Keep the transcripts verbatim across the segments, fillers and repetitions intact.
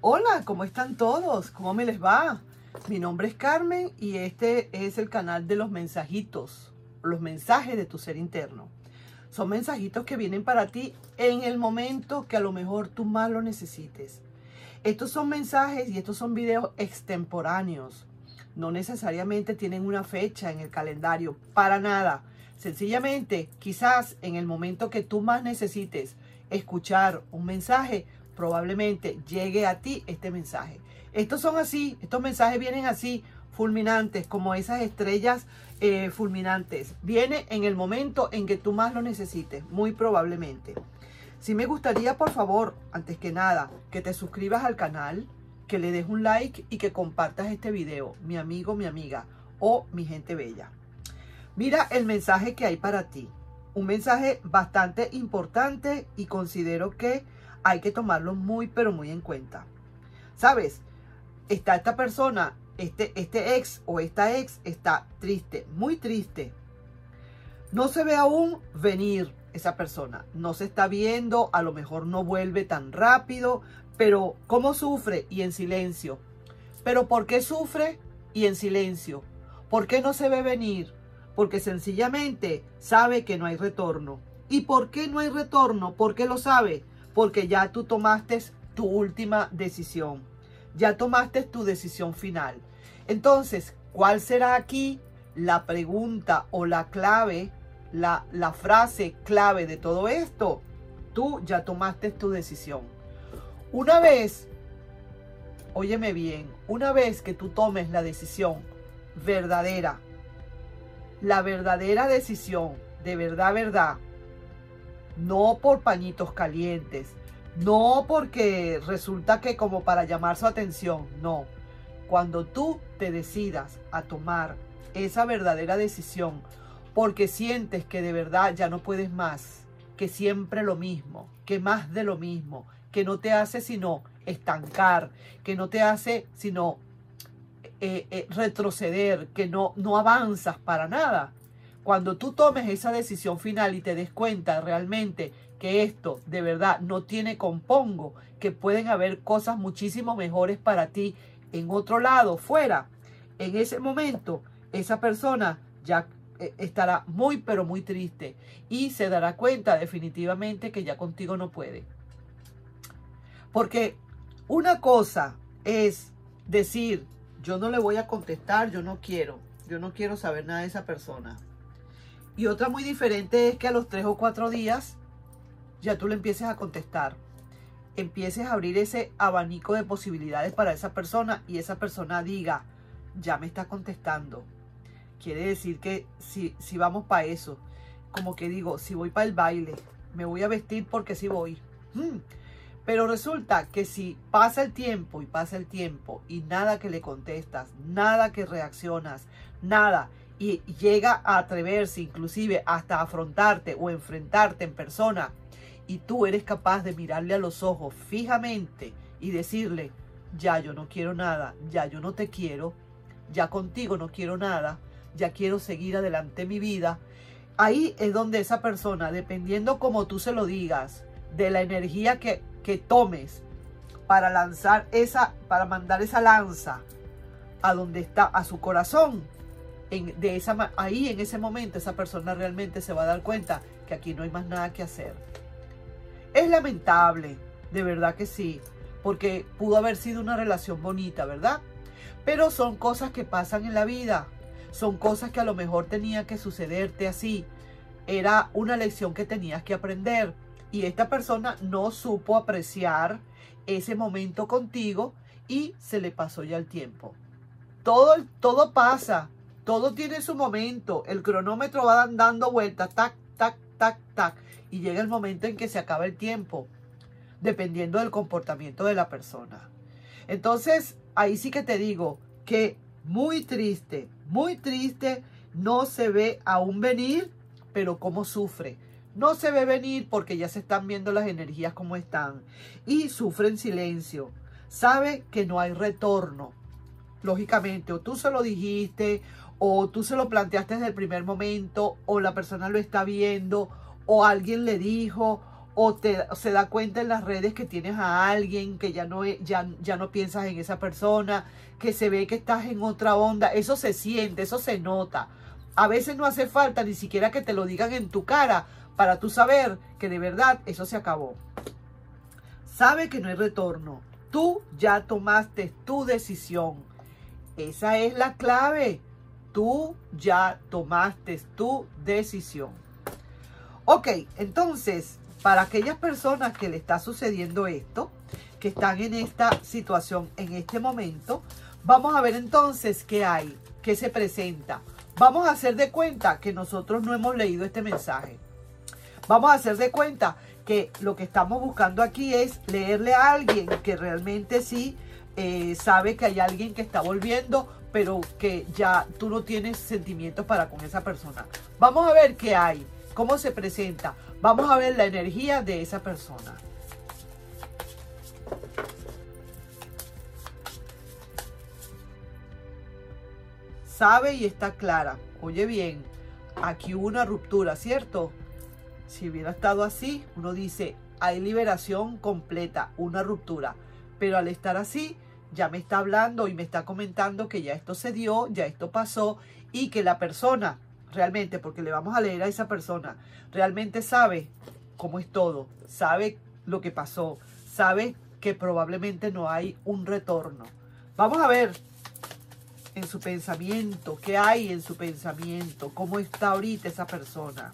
Hola, ¿cómo están todos? ¿Cómo me les va? Mi nombre es Carmen y este es el canal de los mensajitos, los mensajes de tu ser interno. Son mensajitos que vienen para ti en el momento que a lo mejor tú más lo necesites. Estos son mensajes y estos son videos extemporáneos. No necesariamente tienen una fecha en el calendario, para nada. Sencillamente, quizás en el momento que tú más necesites escuchar un mensaje, probablemente llegue a ti este mensaje. Estos son así, estos mensajes vienen así, fulminantes, como esas estrellas eh, fulminantes. Viene en el momento en que tú más lo necesites, muy probablemente. Sí me gustaría, por favor, antes que nada, que te suscribas al canal, que le des un like y que compartas este video, mi amigo, mi amiga o mi gente bella. Mira el mensaje que hay para ti. Un mensaje bastante importante y considero que hay que tomarlo muy, pero muy en cuenta. ¿Sabes? Está esta persona, este, este ex o esta ex está triste, muy triste. No se ve aún venir esa persona. No se está viendo, a lo mejor no vuelve tan rápido, pero ¿cómo sufre? Y en silencio. ¿Pero por qué sufre? Y en silencio. ¿Por qué no se ve venir? Porque sencillamente sabe que no hay retorno. ¿Y por qué no hay retorno? ¿Por qué lo sabe? Porque ya tú tomaste tu última decisión. Ya tomaste tu decisión final. Entonces, ¿cuál será aquí la pregunta o la clave, la, la frase clave de todo esto? Tú ya tomaste tu decisión. Una vez, óyeme bien, una vez que tú tomes la decisión verdadera, la verdadera decisión, de verdad, verdad, no por pañitos calientes, no porque resulta que como para llamar su atención, no. Cuando tú te decidas a tomar esa verdadera decisión, porque sientes que de verdad ya no puedes más, que siempre lo mismo, que más de lo mismo, que no te hace sino estancar, que no te hace sino eh, eh, retroceder, que no, no avanzas para nada. Cuando tú tomes esa decisión final y te des cuenta realmente que esto de verdad no tiene compongo, que pueden haber cosas muchísimo mejores para ti en otro lado, fuera, en ese momento, esa persona ya eh, estará muy pero muy triste y se dará cuenta definitivamente que ya contigo no puede. Porque una cosa es decir, yo no le voy a contestar, yo no quiero, yo no quiero saber nada de esa persona. Y otra muy diferente es que a los tres o cuatro días ya tú le empieces a contestar. Empieces a abrir ese abanico de posibilidades para esa persona y esa persona diga, ya me está contestando. Quiere decir que si, si vamos para eso, como que digo, si voy para el baile, me voy a vestir porque sí voy. Hmm. Pero resulta que si pasa el tiempo y pasa el tiempo y nada que le contestas, nada que reaccionas, nada, y llega a atreverse inclusive hasta afrontarte o enfrentarte en persona y tú eres capaz de mirarle a los ojos fijamente y decirle, ya yo no quiero nada, ya yo no te quiero, ya contigo no quiero nada, ya quiero seguir adelante mi vida. Ahí es donde esa persona, dependiendo como tú se lo digas, de la energía que, que tomes para lanzar esa, para mandar esa lanza a donde está, a su corazón, En, de esa, ahí en ese momento esa persona realmente se va a dar cuenta que aquí no hay más nada que hacer. Es lamentable, de verdad que sí, porque pudo haber sido una relación bonita, ¿verdad? Pero son cosas que pasan en la vida, son cosas que a lo mejor tenía que sucederte así, era una lección que tenías que aprender y esta persona no supo apreciar ese momento contigo y se le pasó ya el tiempo. Todo, todo pasa. Todo tiene su momento, el cronómetro va dando vueltas, tac, tac, tac, tac, y llega el momento en que se acaba el tiempo, dependiendo del comportamiento de la persona. Entonces, ahí sí que te digo que muy triste, muy triste, no se ve aún venir, pero cómo sufre. No se ve venir porque ya se están viendo las energías como están y sufre en silencio. Sabe que no hay retorno. Lógicamente, o tú se lo dijiste, o tú se lo planteaste desde el primer momento, o la persona lo está viendo, o alguien le dijo, o te o se da cuenta en las redes que tienes a alguien, que ya no, ya, ya no piensas en esa persona, que se ve que estás en otra onda. Eso se siente, eso se nota. A veces no hace falta ni siquiera que te lo digan en tu cara para tú saber que de verdad eso se acabó. Sabe que no hay retorno. Tú ya tomaste tu decisión. Esa es la clave. Tú ya tomaste tu decisión. Ok, entonces, para aquellas personas que le está sucediendo esto, que están en esta situación en este momento, vamos a ver entonces qué hay, qué se presenta. Vamos a hacer de cuenta que nosotros no hemos leído este mensaje. Vamos a hacer de cuenta que lo que estamos buscando aquí es leerle a alguien que realmente sí eh, sabe que hay alguien que está volviendo, pero que ya tú no tienes sentimientos para con esa persona. Vamos a ver qué hay, cómo se presenta. Vamos a ver la energía de esa persona. Sabe y está clara. Oye bien, aquí hubo una ruptura, ¿cierto? Si hubiera estado así, uno dice, hay liberación completa, una ruptura. Pero al estar así, ya me está hablando y me está comentando que ya esto se dio, ya esto pasó y que la persona realmente, porque le vamos a leer a esa persona, realmente sabe cómo es todo, sabe lo que pasó, sabe que probablemente no hay un retorno. Vamos a ver en su pensamiento, qué hay en su pensamiento, cómo está ahorita esa persona.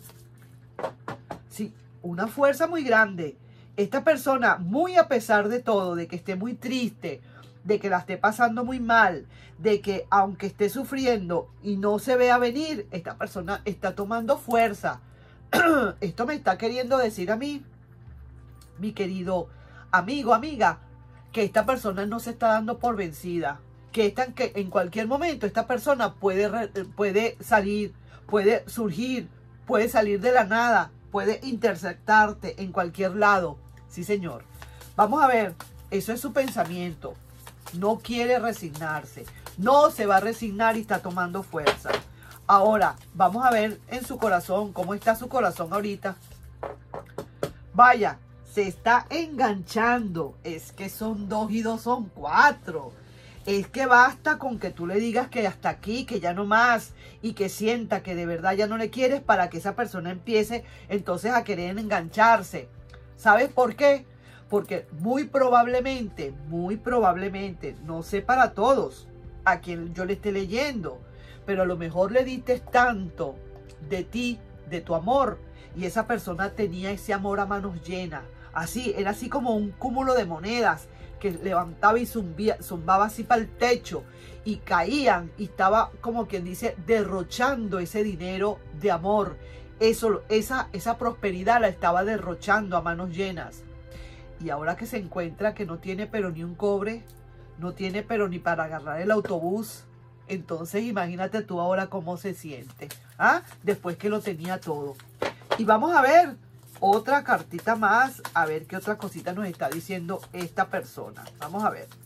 Sí, una fuerza muy grande. Esta persona, muy a pesar de todo, de que esté muy triste, de que la esté pasando muy mal, de que aunque esté sufriendo y no se vea venir, esta persona está tomando fuerza. Esto me está queriendo decir a mí, mi querido amigo, amiga, que esta persona no se está dando por vencida. Que, esta, que en cualquier momento esta persona puede, puede salir, puede surgir, puede salir de la nada, puede interceptarte en cualquier lado. Sí, señor. Vamos a ver, eso es su pensamiento. No quiere resignarse. No se va a resignar y está tomando fuerza. Ahora, vamos a ver en su corazón, cómo está su corazón ahorita. Vaya, se está enganchando. Es que son dos y dos son cuatro. Es que basta con que tú le digas que hasta aquí, que ya no más, y que sienta que de verdad ya no le quieres para que esa persona empiece entonces a querer engancharse. ¿Sabes por qué? Porque muy probablemente, muy probablemente, no sé para todos a quien yo le esté leyendo, pero a lo mejor le diste tanto de ti, de tu amor, y esa persona tenía ese amor a manos llenas. Así, era así como un cúmulo de monedas que levantaba y zumbía, zumbaba así para el techo y caían y estaba como quien dice derrochando ese dinero de amor. Eso, esa, esa prosperidad la estaba derrochando a manos llenas. Y ahora que se encuentra que no tiene pero ni un cobre, no tiene pero ni para agarrar el autobús, entonces imagínate tú ahora cómo se siente, ¿ah? Después que lo tenía todo. Y vamos a ver otra cartita más, a ver qué otra cosita nos está diciendo esta persona. Vamos a ver.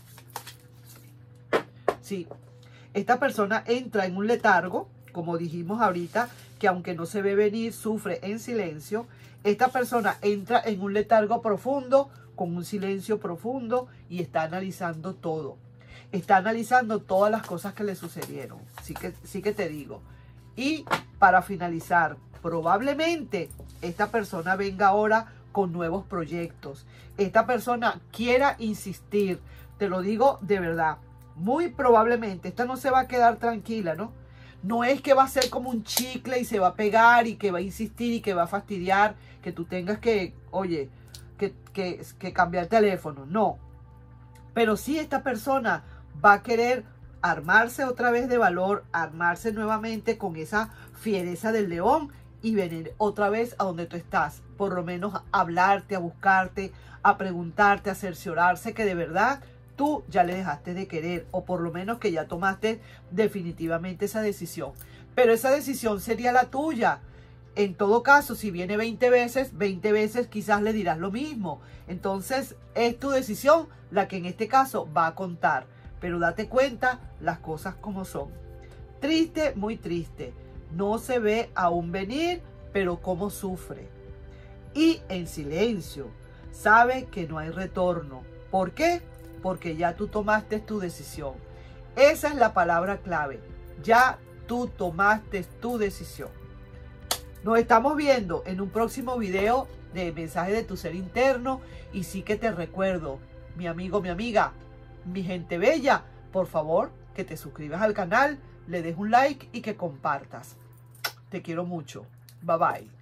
Sí, esta persona entra en un letargo, como dijimos ahorita, que aunque no se ve venir, sufre en silencio. Esta persona entra en un letargo profundo, con un silencio profundo, y está analizando todo. Está analizando todas las cosas que le sucedieron. Sí que, sí que te digo. Y para finalizar, probablemente esta persona venga ahora con nuevos proyectos. Esta persona quiera insistir. Te lo digo de verdad. Muy probablemente esta no se va a quedar tranquila, ¿no? No es que va a ser como un chicle y se va a pegar y que va a insistir y que va a fastidiar, que tú tengas que, oye, que, que, que cambiar el teléfono. No. Pero sí esta persona va a querer armarse otra vez de valor, armarse nuevamente con esa fiereza del león y venir otra vez a donde tú estás. Por lo menos a hablarte, a buscarte, a preguntarte, a cerciorarse que de verdad tú ya le dejaste de querer, o por lo menos que ya tomaste definitivamente esa decisión. Pero esa decisión sería la tuya. En todo caso, si viene veinte veces, veinte veces quizás le dirás lo mismo. Entonces es tu decisión la que en este caso va a contar. Pero date cuenta las cosas como son. Triste, muy triste. No se ve aún venir, pero cómo sufre. y en silencio. Sabe que no hay retorno. ¿Por qué? Porque ya tú tomaste tu decisión. Esa es la palabra clave. Ya tú tomaste tu decisión. Nos estamos viendo en un próximo video de Mensaje de tu Ser Interno. Y sí que te recuerdo, mi amigo, mi amiga, mi gente bella, por favor, que te suscribas al canal, le des un like y que compartas. Te quiero mucho. Bye bye.